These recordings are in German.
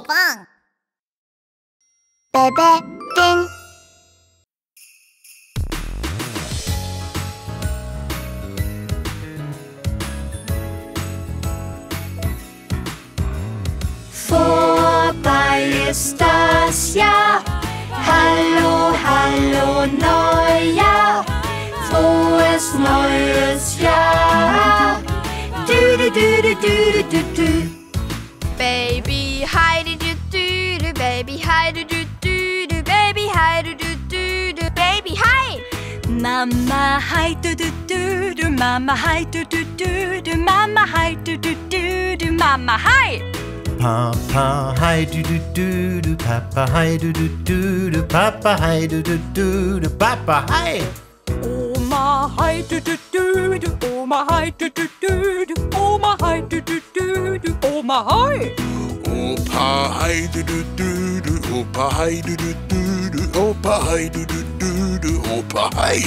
棒。 贝贝丁。 Vorbei ist das Jahr. Hallo, hallo Neujahr. Frohes neues Jahr. Du, du, du, du, du, du, du. Baby, hi, du, du, du, du, baby, hi, du, du, du, du, baby, hi, du, du, du, du, baby, hi. Mama, hi, du, du, du, du, Mama, hi, du, du, du, du, Mama, hi, du, du, du, du, Mama, hi. Papa, hi, du, du, du, du, Papa, hi, du, du, du, du, Papa, hi, du, du, du, du, Papa, hi. Oma, hi, du, du, du, du, Oma, hi, du, du, du, du, Oma, hi, du, du, du, du, Oma, hi. Opa, hi, du, du, du, du, Opa, hi, du, du, du, du, Opa, hi, du, du, du, du, Opa, hi.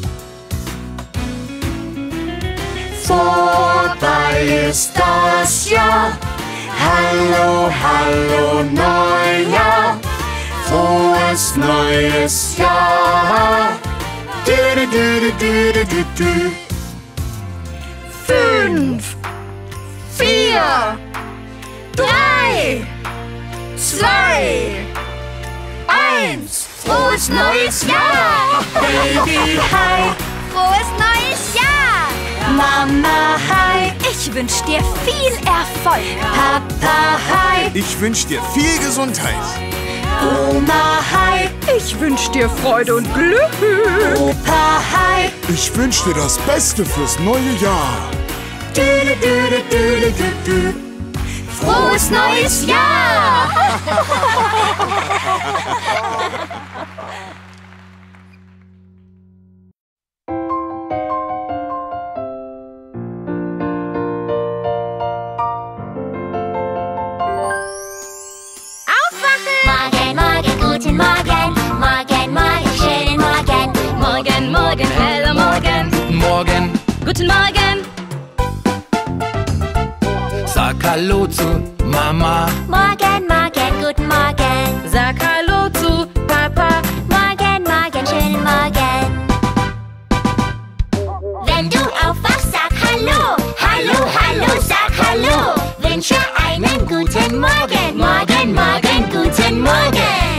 Vorbei ist das Jahr. Hallo, hallo Neujahr. Frohes neues Jahr. Du, du, du, du, du, du, du. 5, 4, 3, 2, 1. Frohes neues Jahr. Baby, hi. Frohes neues Jahr. Mama, hi. Ich wünsch dir viel Erfolg. Papa, hi. Ich wünsche dir viel Gesundheit. Oma, hi. Ich wünsch dir Freude und Glück. Opa, hi. Ich wünsche dir das Beste fürs neue Jahr. Du, du, du, du, du, du, du. Frohes neues Jahr. Morgen, morgen, guten Morgen. Morgen, morgen, schönen Morgen. Morgen, morgen, heller Morgen. Morgen, Guten Morgen. sag Hallo zu Mama. Morgen, morgen, guten Morgen. Sag Hallo zu Papa. Morgen, morgen, schönen Morgen. Wenn du aufwachst, sag Hallo. Hallo, hallo, sag Hallo. Wünsche einen guten Morgen. Morgen, morgen, guten Morgen.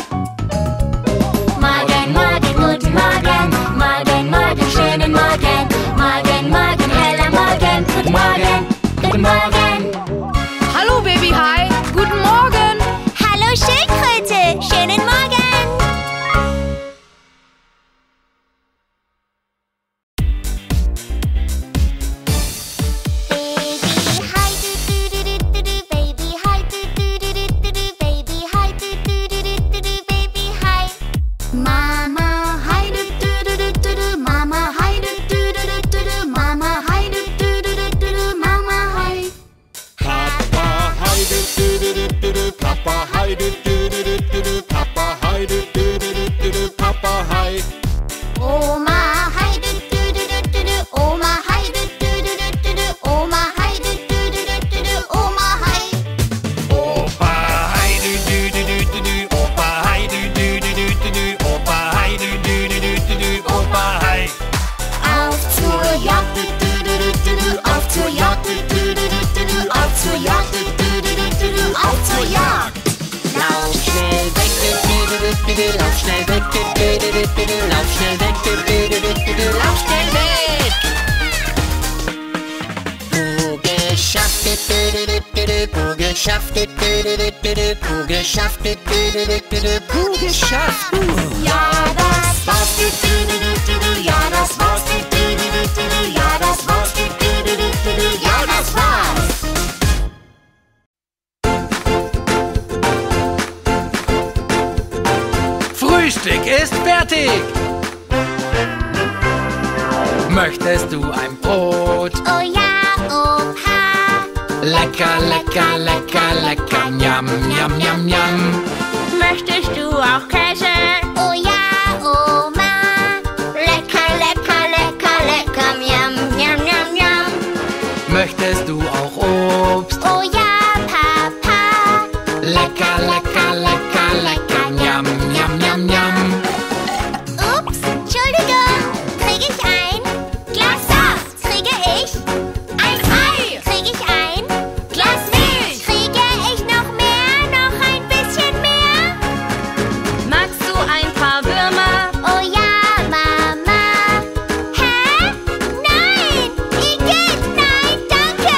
Morgen, morgen, guten Morgen. Morgen, morgen, schönen Morgen. Morgen, morgen, heller Morgen. Guten Morgen, guten Morgen. Hallo Baby, hi. Guten Morgen. Hallo Schildkröte, schönen Morgen. Baby, hi, baby, hi, baby, hi. Mama, hi, Mama, hi, Mama, hi, Mama, hi. Papa, hi, Papa, hi, Papa, hi, Papa, hi. Oma, hi, Oma, hi, Oma, hi, Oma, hi. Opa, hi, Opa, hi, Opa, hi, Opa, hi. Auf zur Jagd, auf zur Jagd, auf zur Jagd, auf zur Jagd. Lauf schnell weg, lauf schnell weg, lauf schnell weg, lauf schnell weg. Geschafft, geschafft, geschafft, geschafft. Ja, das war's, ja, das war's, ja, das war's, ja, das war's. Frühstück ist fertig. Möchtest du ein Brot? Oh ja, Opa. Lecker, lecker, lecker, lecker, njam, njam, njam, njam. Möchtest du auch Käse? Oh ja, Oma. Lecker, lecker, lecker, lecker, miam, miam, miam, miam. Möchtest du auch Obst? Oh ja, Papa. lecker, lecker, lecker, lecker. Njam, njam, njam, njam. Ups, Entschuldigung. Kriege ich ein Glas Saft? Kriege ich ein Ei? Kriege ich ein Glas Milch? Kriege ich noch mehr? Noch ein bisschen mehr? Magst du ein paar Würmer? Oh ja, Mama. Hä? Nein! Igitt, nein, danke!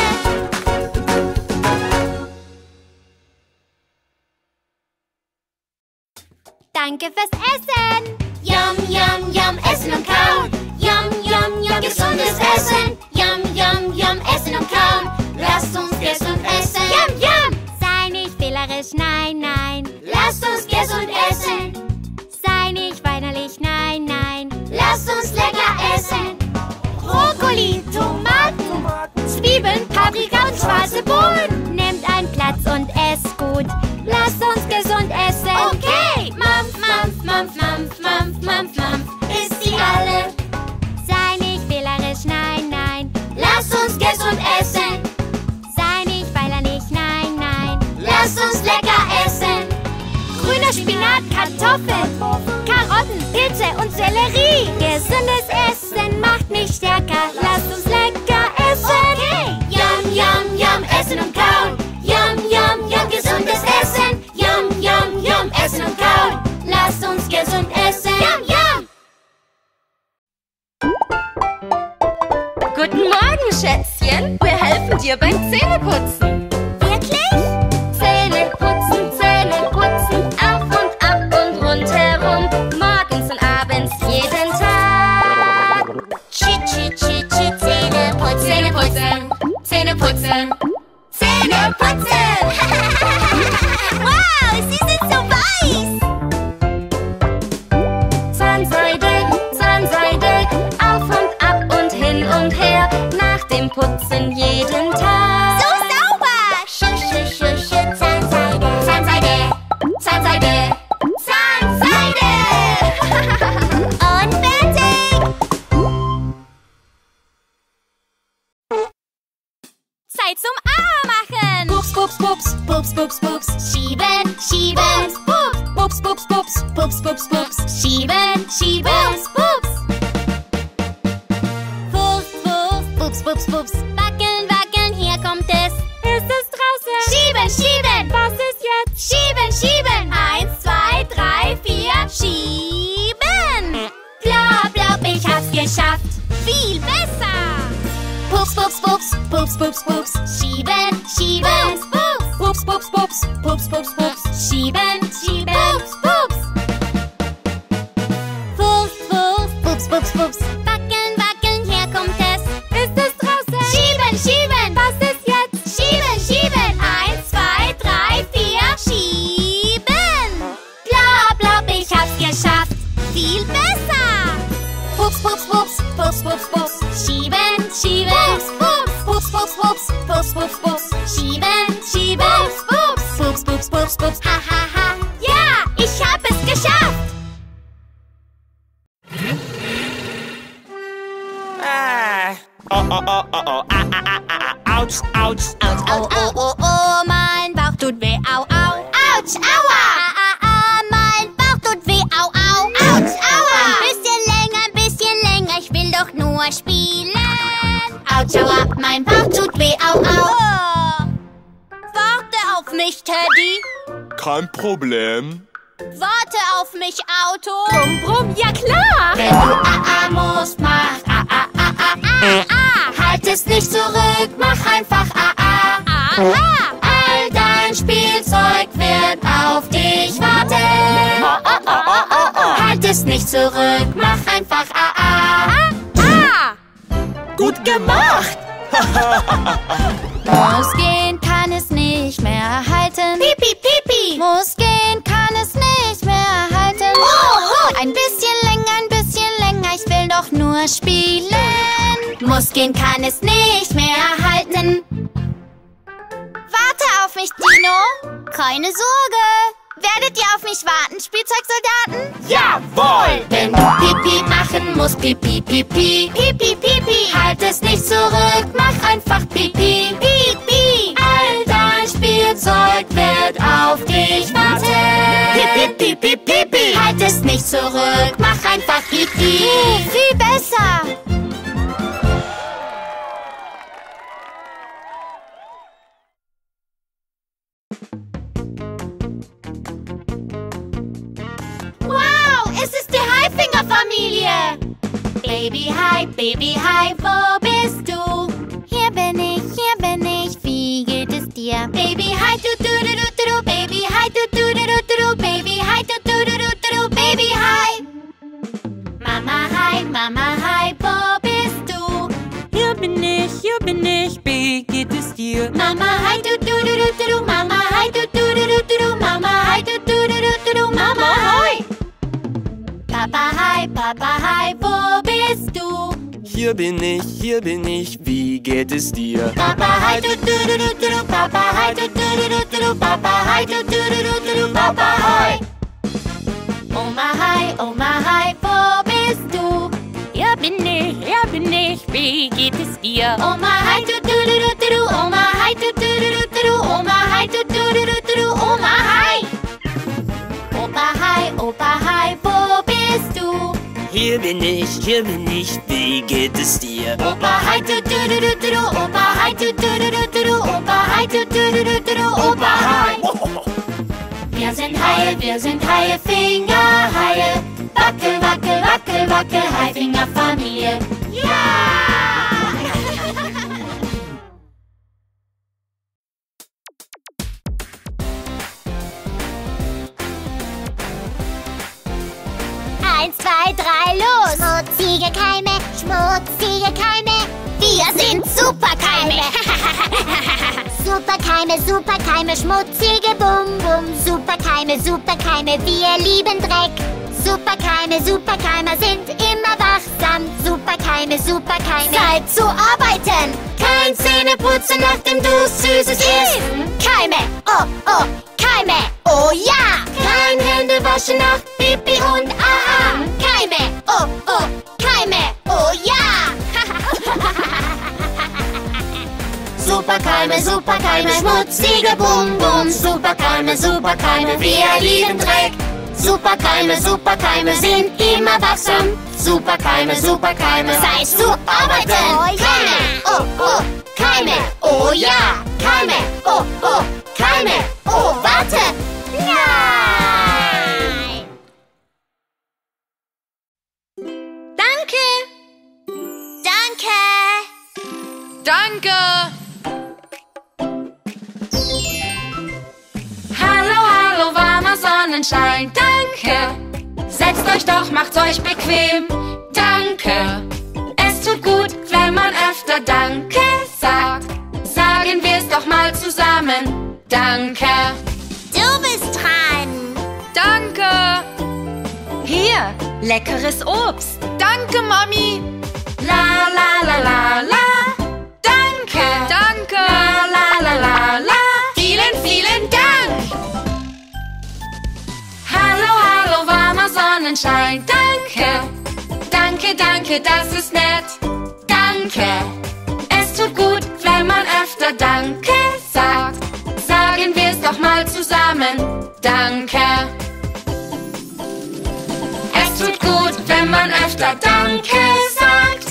Danke fürs Essen! Yum, yum, yum, essen und kauen! Yum, yum, yum, gesundes Essen! Yum, yum, yum, essen und kauen! Lasst uns gesund essen! Yum, yum! Sei nicht wählerisch, nein, nein! Lasst uns gesund essen! Sei nicht weinerlich, nein, nein! Lasst uns lecker essen! Brokkoli, Tomaten, Zwiebeln, Paprika und schwarze Bohnen! Nehmt einen Platz und esst gut! Lasst uns gesund essen! Okay! Mampf, mampf, mampf, mampf, mampf, mampf, mampf! Isst sie alle! Sei nicht wählerisch, nein, nein! Lasst uns gesund essen! Sei nicht weinerlich, nein, nein! Lasst uns lecker essen! Grüner Spinat, Kartoffeln, Karotten, Pilze und Sellerie! Gesundes Essen macht mich stärker! Lasst uns lecker essen! Okay! Yum, yum, yum, essen und kauen! Yum, yum, yum, gesundes Essen! Yum, yum, yum, essen und kauen! Lasst uns gesund essen! Yum, yum! Guten Morgen, Schätzchen. Wir helfen dir beim Zähneputzen. Wirklich? Zähne putzen, auf und ab und rundherum. Morgens und abends jeden Tag. Zähne putzen! Zähne putzen, Zähne putzen, Zähne putzen. Wow, sie sind so weiß! Zahnseide, Zahnseide, auf und ab und hin und her. Nach dem Putzen jeden Tag. So sauber! Zahnseide! Zahnseide, Zahnseide, Zahnseide. Und fertig! Zeit zum A machen! Pups, pups, pups, pups, pups, pups. Schieben, schieben! Pups, pups, pups, pups, pups, pups. Schieben, schieben! Pups. Pups, pups, pups, pups, pups. Wackeln, wackeln, hier kommt es. Ist es draußen? Schieben, schieben! Was ist jetzt? Schieben, schieben! 1, 2, 3, 4. Schieben! Bla, bla, ich hab's geschafft. Viel besser! Pups, pups, pups, pups, pups, pups. Schieben, schieben! Pups, pups, pups, pups, pups, pups. Schieben, schieben! Pups! Pups, pups, pups, pups, pups. Wackeln, wackeln, hier kommt es. Ist es draußen? Schieben, schieben! Was ist jetzt? Schieben, schieben! 1, 2, 3, 4. Schieben! Bla, bla, ich hab's geschafft. Viel besser! Pups, pups, pups, pups, pups, pups. Schieben, schieben! Pups, pups, pups, pups, pups, pups. Schieben, schieben! Pups, pups, pups, pups. Ha, ha, ha! Ja, ich hab es geschafft! Ouch, ouch. Au, au, oh, oh, mein Bauch tut weh, au, au. Autsch, aua! Mein Bauch tut weh, au, au. Autsch, aua! Ein bisschen länger, ich will doch nur spielen. Autsch, aua, mein Bauch tut weh, au, au. Warte auf mich, Teddy. Kein Problem. Warte auf mich, Auto. Brumm, brumm, ja klar. Wenn du musst, mach Halt es nicht zurück, mach einfach All dein Spielzeug wird auf dich warten. Halt es nicht zurück, mach einfach Gut gemacht. Muss gehen, kann es nicht mehr halten. Pipi, pipi. Muss gehen, kann es nicht mehr halten. Ein bisschen länger, ich will doch nur spielen. Muss gehen, kann es nicht mehr halten. Warte auf mich, Dino. Keine Sorge. Werdet ihr auf mich warten, Spielzeugsoldaten? Jawohl. Wenn du Pipi machen musst, Pipi, Pipi. Pipi, Pipi. Halt es nicht zurück, mach einfach Pipi. Pipi. All dein Spielzeug wird Piep, Pipi. Halt es nicht zurück, mach einfach Pipi. Viel besser. Wow, es ist die Haifinger-Familie. Baby Hai, wo bist du? Hier bin ich, wie geht es dir? Baby Hai, du, Baby Hai, du, Baby Hai, du, Baby Hai. Mama Hai, wo bist du? Hier bin ich, wie geht es dir? Mama Hai, du, Mama Hai, du, Mama Hai, du, Mama Hai. Papa Hai, wo bist du? Hier bin ich, wie geht es dir? Papa Hai, du, Papa Hai, du, Papa Hai, du, Papa Hai. Oma Hai, wo bist du? Hier bin ich, wie geht es dir? Oma Hai, du, Oma Hai, du, Oma Hai, du, Oma Hai. Opa Hai, wo bist du? Hier bin ich, wie geht es dir? Opa Hai, du, Opa Hai, du, Opa Hai, du, Opa Hai. Wir sind Haie, Fingerhaie. Wackel, wackel, wackel, wackel, Haifinger-Familie. Ja! Eins, zwei, drei, los! Schmutzige Keime, wir sind Superkeime! Superkeime, schmutzige Bum-Bum. Superkeime, wir lieben Dreck. Superkeimer sind immer wachsam. Superkeime, Zeit zu arbeiten! Kein Zähneputzen, nachdem du Süßes isst! Keime, oh, Keime, oh ja! Kein Händewaschen nach Pipi und Aha! Keime, oh, Keime, oh ja! Superkeime, schmutzige Bum-Bum. Superkeime, wir lieben Dreck. Superkeime sind immer wachsam. Superkeime, Zeit zu arbeiten! Keime, oh, Keime, oh ja! Keime, oh, Keime, oh, warte! Nein! Danke. Hallo, warmer Sonnenschein, danke. Setzt euch doch, macht's euch bequem, danke. Es tut gut, wenn man öfter Danke sagt. Sagen wir's doch mal zusammen, danke. Du bist dran! Danke. Hier, leckeres Obst. Danke, Mami. La, la, la, la, la. Danke. La, la, la, la, la. Vielen Dank. Hallo, warmer Sonnenschein, danke. Danke, das ist nett. Danke. Es tut gut, wenn man öfter Danke sagt. Sagen wir's doch mal zusammen, danke. Es tut gut, wenn man öfter Danke sagt.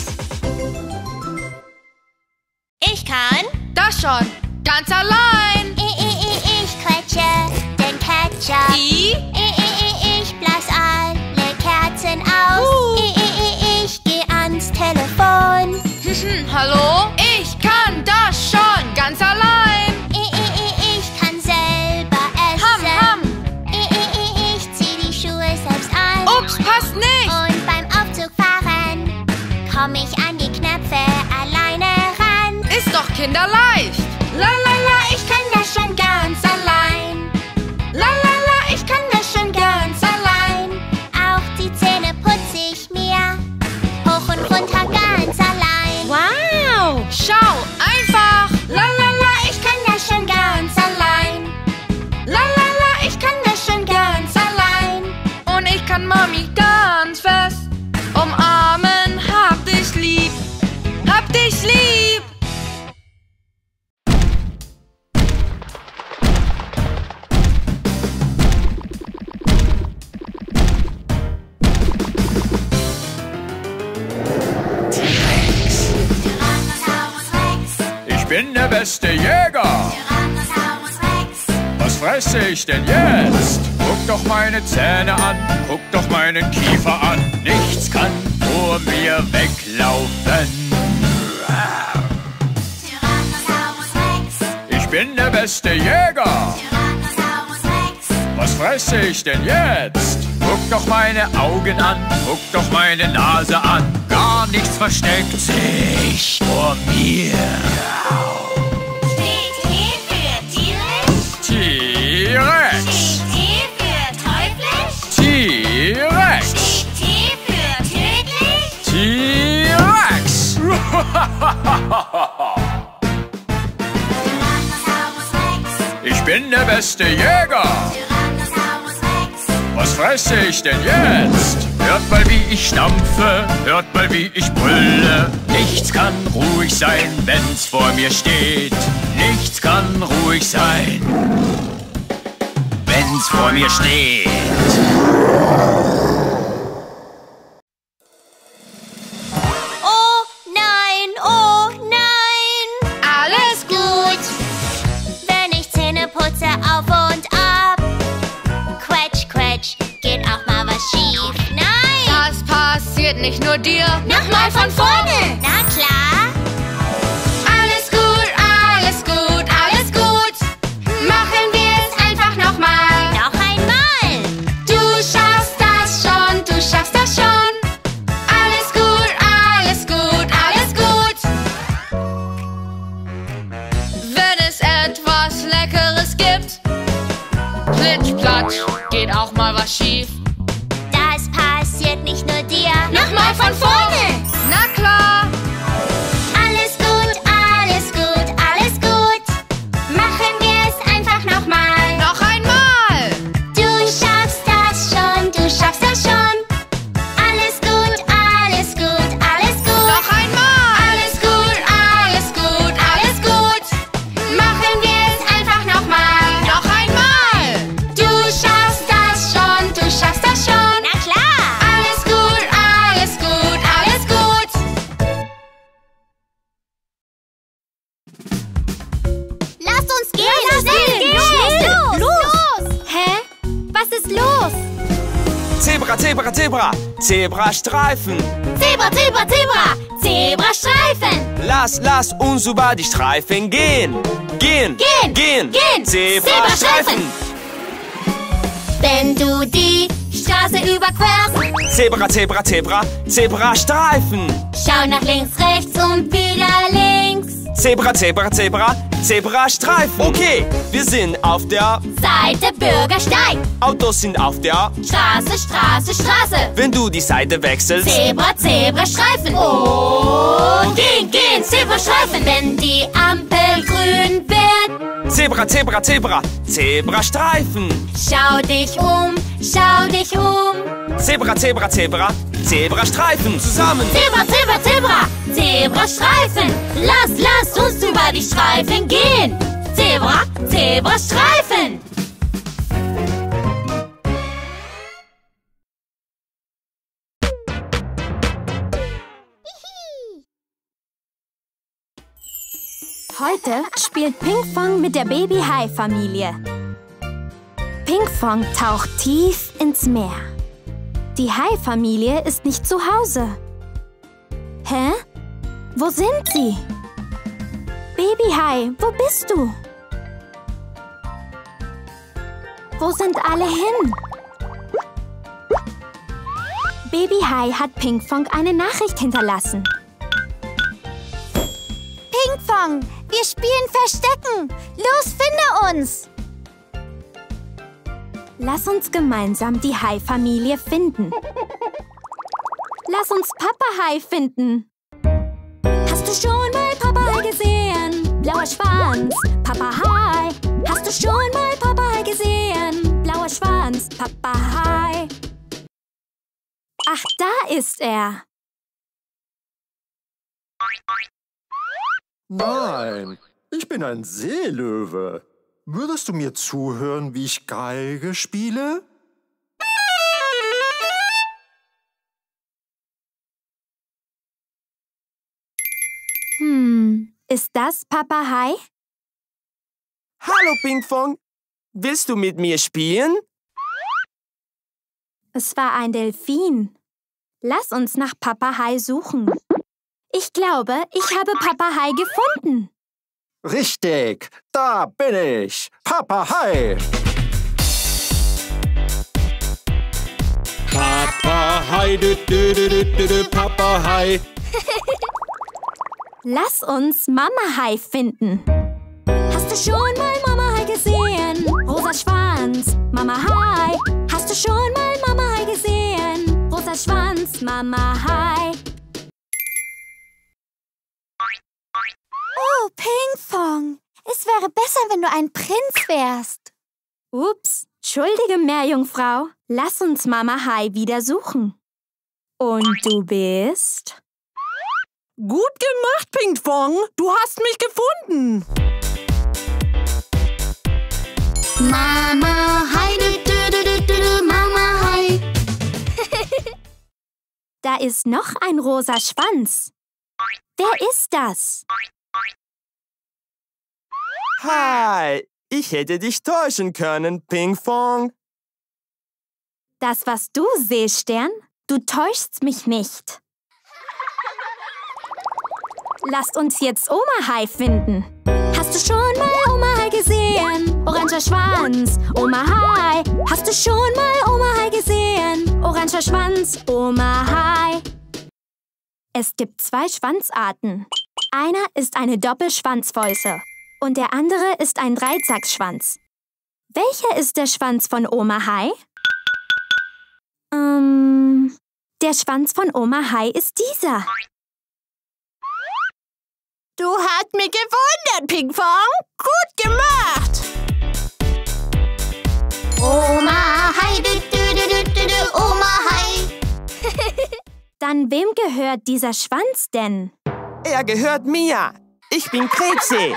Ich kann Das schon, ganz allein. Ich quetsche den Ketchup. Ich blas alle Kerzen aus. Ich geh ans Telefon. Hallo? Ich kann das schon, ganz allein. Ich kann selber essen. Ham. Ich zieh die Schuhe selbst an. Ups, passt nicht. Und beim Aufzug fahren komm ich an die Knöpfe alleine ran. Ist doch kinderleicht. La, ich kann das schon ganz allein. La, ich kann das schon ganz allein. Auch die Zähne putze ich mir hoch und runter ganz allein. Wow. Schau, einfach. La, ich kann das schon ganz allein. La, ich kann das schon ganz allein. Und ich kann Mami ganz fest umarmen. Hab dich lieb. Hab dich lieb. der beste Jäger. Tyrannosaurus Rex. Was fresse ich denn jetzt? Guck doch meine Zähne an, guck doch meinen Kiefer an. Nichts kann vor mir weglaufen. Tyrannosaurus Rex. Ich bin der beste Jäger. Tyrannosaurus Rex. Was fresse ich denn jetzt? Guck doch meine Augen an, guck doch meine Nase an. Gar nichts versteckt sich vor mir. Steht T für tierisch. T-Rex. Steht T für teuflisch. T-Rex. Steht T für tödlich. T-Rex. Tyrannosaurus Rex. Ich bin der beste Jäger. Tyrannosaurus Rex. Was fresse ich denn jetzt? Hört mal, wie ich stampfe, hört mal, wie ich brülle. Nichts kann ruhig sein, wenn's vor mir steht. Nichts kann ruhig sein, wenn's vor mir steht. Oh nein, oh nein. Alles gut. Wenn ich Zähne putze auf und ab. Quetsch, quetsch, geht auch mal was schief. Nein! Das passiert nicht nur dir. Nochmal von vorne. Na klar. Alles gut, alles gut, alles gut. Machen wir es einfach nochmal. Noch einmal. Du schaffst das schon, du schaffst das schon. Alles gut, alles gut, alles gut. Wenn es etwas Leckeres gibt, plitsch, platsch, geht auch mal was schief. Das passiert nicht nur dir. Nochmal von vorne. Na klar. Alles gut, alles gut, alles gut. Machen wir es einfach nochmal. Noch einmal. Du schaffst das schon, du schaffst das schon. Alles gut, alles gut, alles gut. Noch einmal. Alles gut, alles gut, alles gut. Machen wir es einfach nochmal. Noch einmal. Du schaffst das schon, du schaffst das schon. Na klar. Alles gut, alles gut, alles gut. Lass uns gehen, schnell. Los. Hä? Was ist los? Zebra, Zebra, Zebra, Zebrastreifen. Zebra, Zebra, Zebra. Zebrastreifen. Lass uns über die Streifen gehen. Gehen, Gehen. Zebrastreifen. Wenn du die Straße überquerst, Zebra, Zebra, Zebra, Zebrastreifen. schau nach links, rechts und wieder links. Zebra, Zebra, Zebra, Zebrastreifen. Okay, wir sind auf der Seite Bürgersteig. Autos sind auf der. Straße, Straße, Straße. Wenn du die Seite wechselst. Zebra, Zebrastreifen. Und gehen, Zebrastreifen. Wenn die Ampel grün wird, Zebra, Zebra, Zebra, Zebrastreifen. schau dich um, schau dich um. Zebra, Zebra, Zebra, Zebrastreifen. Zusammen. Zebra, Zebra, Zebra, Zebrastreifen. Lass uns über die Streifen gehen. Zebra, Zebrastreifen. Heute spielt Pinkfong mit der Baby-Hai-Familie. Pinkfong taucht tief ins Meer. Die Hai-Familie ist nicht zu Hause. Hä? Wo sind sie? Baby-Hai, wo bist du? Wo sind alle hin? Baby-Hai hat Pinkfong eine Nachricht hinterlassen. Pinkfong, wir spielen Verstecken. Los, finde uns. Lass uns gemeinsam die Hai-Familie finden. Lass uns Papa Hai finden. Hast du schon mal Papa Hai gesehen? Blauer Schwanz, Papa Hai. Hast du schon mal Papa Hai gesehen? Blauer Schwanz, Papa Hai. Ach, da ist er. Nein, ich bin ein Seelöwe. Würdest du mir zuhören, wie ich Geige spiele? Ist das Papa Hai? Hallo, Pinkfong. Willst du mit mir spielen? Es war ein Delfin. Lass uns nach Papa Hai suchen. Ich glaube, ich habe Papa Hai gefunden. Richtig, da bin ich, Papa Hai. Papa Hai, Papa Hai. Lass uns Mama Hai finden. Hast du schon mal Mama Hai gesehen? Rosa Schwanz, Mama Hai. Hast du schon mal Mama Hai gesehen? Rosa Schwanz, Mama Hai. Oh, Pinkfong. Es wäre besser, wenn du ein Prinz wärst. Ups, entschuldige, Meerjungfrau. Lass uns Mama Hai wieder suchen. Und du bist? Gut gemacht, Pinkfong. Du hast mich gefunden. Mama Hai, Mama Hai. Da ist noch ein rosa Schwanz. Wer ist das? Hi, ich hätte dich täuschen können, Pinkfong. Das warst du, Seestern. Du täuschst mich nicht. Lasst uns jetzt Oma Hai finden. Hast du schon mal Oma Hai gesehen? Oranger Schwanz, Oma Hai. Hast du schon mal Oma Hai gesehen? Oranger Schwanz, Oma Hai. Es gibt 2 Schwanzarten. Einer ist eine Doppelschwanzfäuse und der andere ist ein Dreizackschwanz. Welcher ist der Schwanz von Oma Hai? Der Schwanz von Oma Hai ist dieser. Du hast mich gewundert, Pinkfong. Gut gemacht. Oma Hai, Oma Hai. Dann wem gehört dieser Schwanz denn? Er gehört mir. Ich bin Krebsee.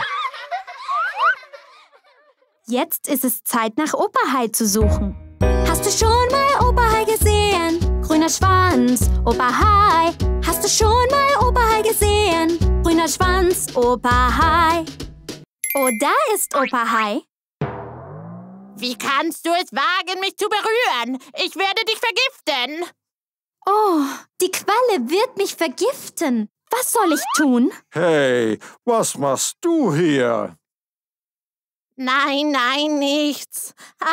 Jetzt ist es Zeit, nach Opa Hai zu suchen. Hast du schon mal Opa Hai gesehen? Grüner Schwanz, Opa Hai. Hast du schon mal Opa Hai gesehen? Grüner Schwanz, Opa Hai. Oh, da ist Opa Hai. Wie kannst du es wagen, mich zu berühren? Ich werde dich vergiften. Oh, die Qualle wird mich vergiften. Was soll ich tun? Hey, was machst du hier? Nein, nein, nichts.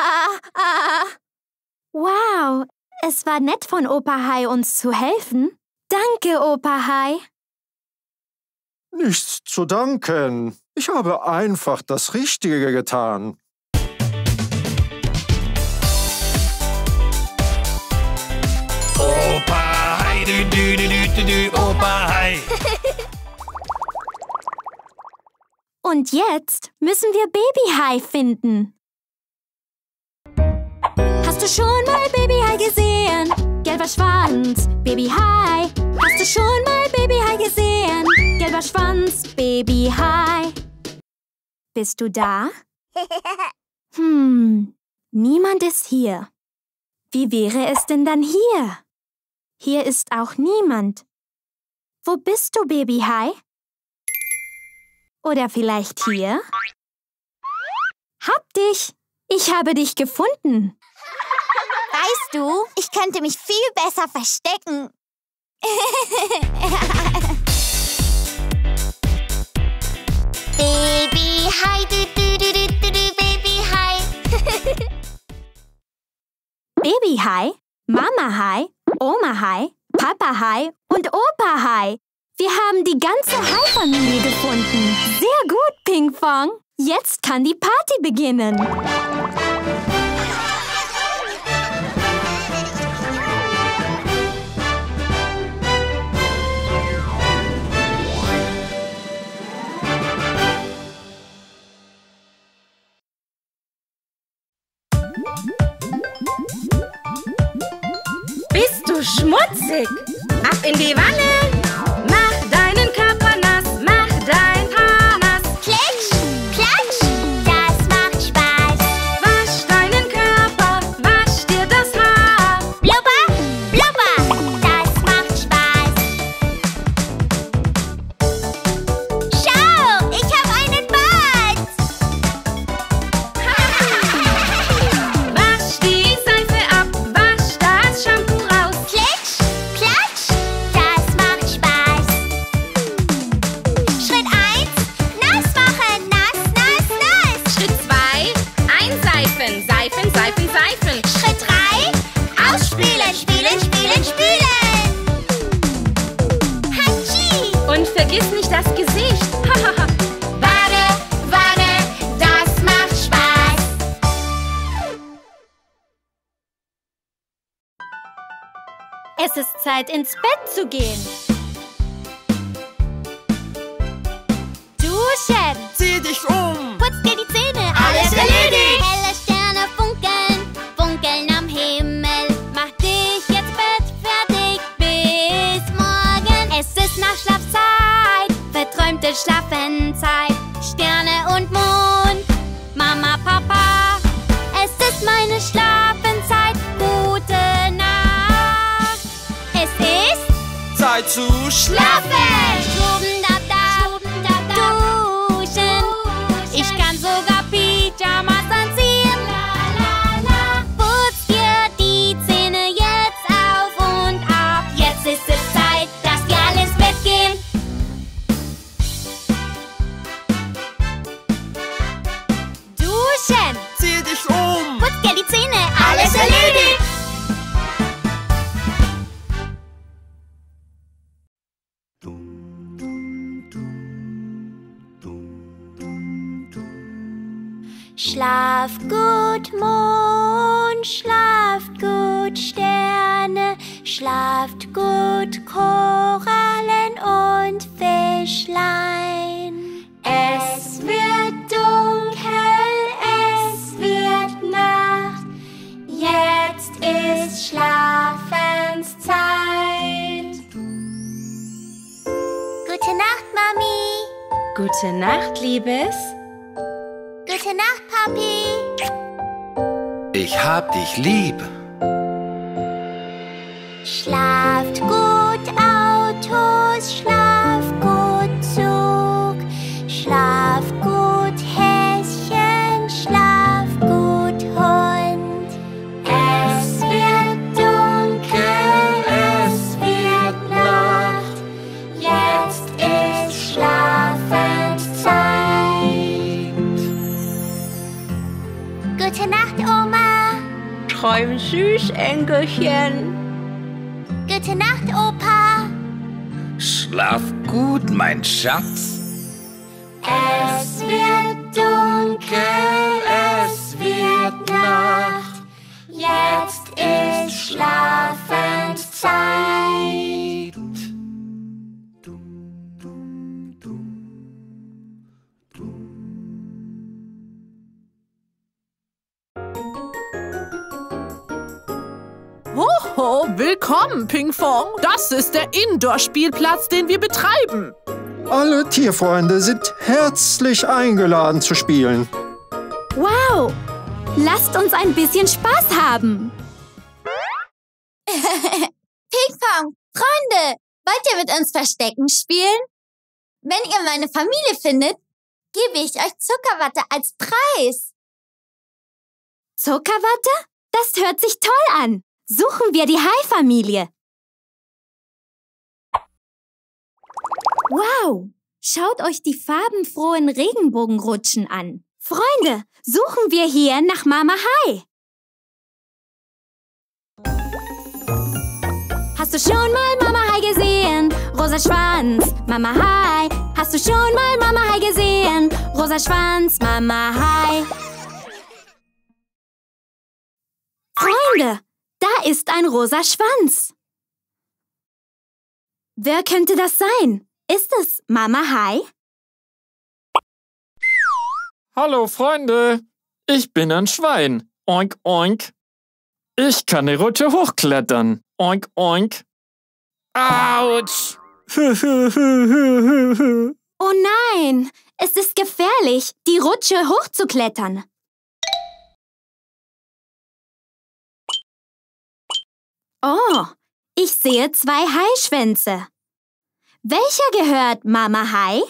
Wow, es war nett von Opa Hai, uns zu helfen. Danke, Opa Hai. Nichts zu danken. Ich habe einfach das Richtige getan. Opa Hai, Opa Hai. Und jetzt müssen wir Baby Hai finden. Hast du schon mal Baby Hai gesehen? Gelber Schwanz, Baby Hai. Hast du schon mal Baby Hai gesehen? Gelber Schwanz, Baby Hai. Bist du da? Niemand ist hier. Wie wäre es denn dann hier? Hier ist auch niemand. Wo bist du, Baby Hai? Oder vielleicht hier? Hab dich! Ich habe dich gefunden. Weißt du, ich könnte mich viel besser verstecken. Baby Hai, Baby Hai. Baby Hai, Mama Hai, Oma Hai, Papa Hai und Opa Hai. Wir haben die ganze Hai-Familie gefunden. Sehr gut, Pinkfong. Jetzt kann die Party beginnen. Bist du schmutzig? Ab in die Wanne! Mach deinen Körper nass, mach dein Haar nass. Klitsch, klatsch, das macht Spaß. Wasch deinen Körper, wasch dir das Haar. Blubber, blubber, das macht Spaß. Schau, das Gesicht. Warte, warte, das macht Spaß. Es ist Zeit, ins Bett zu gehen. Duschen. Zieh dich um. Putz dir die Zähne. Alles erledigt. Helle Sterne funkeln, funkeln am Himmel. Mach dich jetzt bettfertig bis morgen. Es ist Nachschlafzeit, verträumte Schlafenzeit. Sterne und Mond, Mama, Papa. Es ist meine Schlafenzeit. Gute Nacht. Es ist Zeit zu Schlafen. Duschen. Ich kann sogar Pyjamas anziehen. Putz dir die Zähne jetzt auf und ab. Jetzt ist es Zeit, dass wir alle ins Bett gehen. Duschen. Zieh dich um. Putz dir die Zähne. Alles erledigt. Schlaf gut, Mond, schlaft gut, Sterne, schlaft gut, Korallen und Fischlein. Es wird dunkel, es wird Nacht, jetzt ist Schlafenszeit. Gute Nacht, Mami. Gute Nacht, Liebes. Gute Nacht, Papi. Ich hab dich lieb. Schlaft gut, Autos, schlaft gut, Zug. Schlaft gut, Häschen, schlaft gut, Hund. Es wird dunkel, es wird Nacht. Jetzt ist Schlafenszeit. Gute Nacht, Oma. Träum süß, Enkelchen. Gute Nacht, Opa. Schlaf gut, mein Schatz. Es wird dunkel, es wird Nacht. Jetzt ist Schlafenszeit. Hoho, willkommen, Pingfong. Das ist der Indoor-Spielplatz, den wir betreiben. Alle Tierfreunde sind herzlich eingeladen zu spielen. Wow. Lasst uns ein bisschen Spaß haben. Pingpong, Freunde, wollt ihr mit uns Verstecken spielen? Wenn ihr meine Familie findet, gebe ich euch Zuckerwatte als Preis. Zuckerwatte? Das hört sich toll an. Suchen wir die Hai-Familie. Wow! Schaut euch die farbenfrohen Regenbogenrutschen an. Freunde, suchen wir hier nach Mama Hai. Hast du schon mal Mama Hai gesehen? Rosa Schwanz, Mama Hai. Hast du schon mal Mama Hai gesehen? Rosa Schwanz, Mama Hai. Freunde, da ist ein rosa Schwanz. Wer könnte das sein? Ist es Mama Hai? Hallo Freunde, ich bin ein Schwein. Oink, oink. Ich kann die Rutsche hochklettern. Oink, oink. Autsch. Oh nein, es ist gefährlich, die Rutsche hochzuklettern. Oh, ich sehe 2 Haischwänze. Welcher gehört Mama Hai?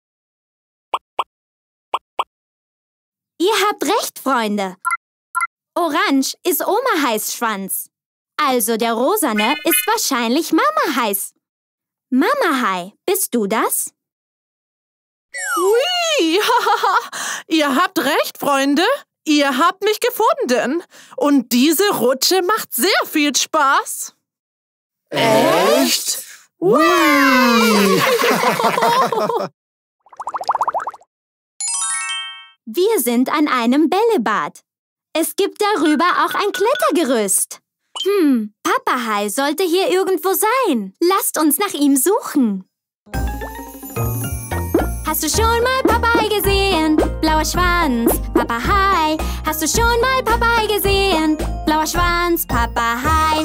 Ihr habt recht, Freunde. Orange ist Oma Hais Schwanz. Also der rosane ist wahrscheinlich Mama Hais. Mama Hai, bist du das? Hui! Ihr habt recht, Freunde. Ihr habt mich gefunden. Und diese Rutsche macht sehr viel Spaß. Echt? Wir sind an einem Bällebad. Es gibt darüber auch ein Klettergerüst. Papa Hai sollte hier irgendwo sein. Lasst uns nach ihm suchen. Hast du schon mal Papa Hai gesehen? Blauer Schwanz, Papa Hai. Hast du schon mal Papa Hai gesehen? Blauer Schwanz, Papa Hai.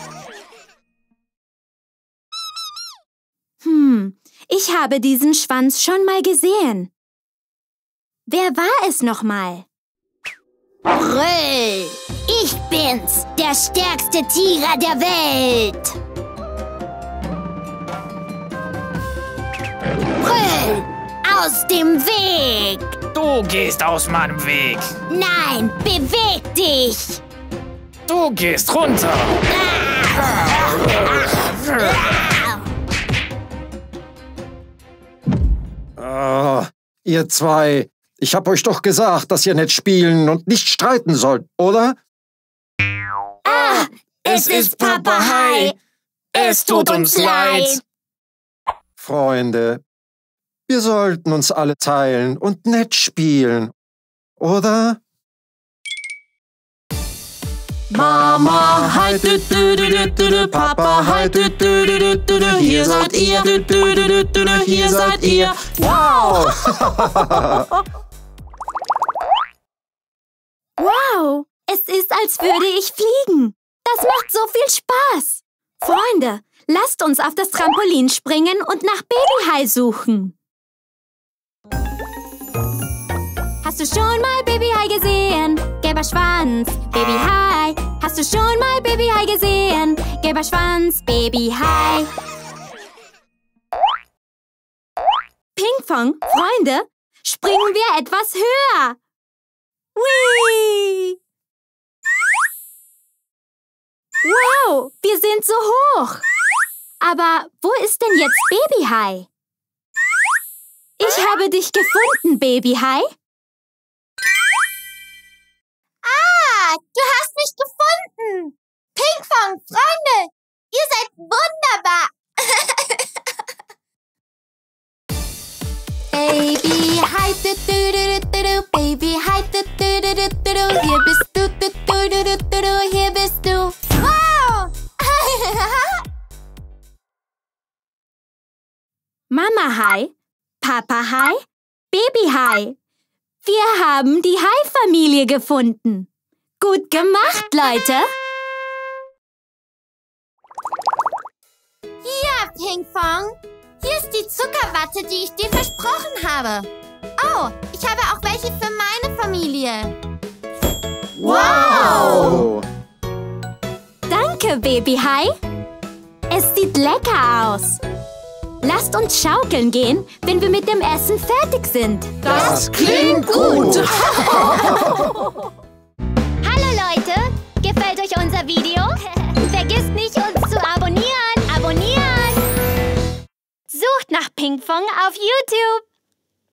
Ich habe diesen Schwanz schon mal gesehen. Wer war es nochmal? Brüll! Ich bin's, der stärkste Tiger der Welt! Brüll! Aus dem Weg! Du gehst aus meinem Weg. Nein, beweg dich! Du gehst runter. Ihr zwei, ich hab euch doch gesagt, dass ihr nicht spielen und nicht streiten sollt, oder? Es ist Papa Hai! Es tut uns leid! Freunde, wir sollten uns alle teilen und nett spielen, oder? Mama Hai, Papa Hai, hier seid ihr, hier seid ihr. Wow! Wow, es ist, als würde ich fliegen. Das macht so viel Spaß. Freunde, lasst uns auf das Trampolin springen und nach Baby Hai suchen. Hast du schon mal Baby Hai gesehen? Gelber Schwanz, Baby Hai. Hast du schon mal Baby Hai gesehen? Gelber Schwanz, Baby Hai. Ping-Pong, Freunde, springen wir etwas höher. Whee! Wow, wir sind so hoch. Aber wo ist denn jetzt Baby Hai? Ich habe dich gefunden, Baby Hai. Du hast mich gefunden! Ping-Pong, Freunde! Ihr seid wunderbar! Baby Hai, Baby Hai, hier bist du, hier bist du. Wow! Mama Hai, Papa Hai, Baby Hai. Wir haben die Hai-Familie gefunden. Gut gemacht, Leute! Ja, Ping-Pong. Hier ist die Zuckerwatte, die ich dir versprochen habe. Oh, ich habe auch welche für meine Familie. Wow! Danke, Baby Hai. Es sieht lecker aus. Lasst uns schaukeln gehen, wenn wir mit dem Essen fertig sind. Das klingt gut! Hallo Leute, gefällt euch unser Video? Vergisst nicht, uns zu abonnieren. Abonnieren! Sucht nach Ping-Pong auf YouTube.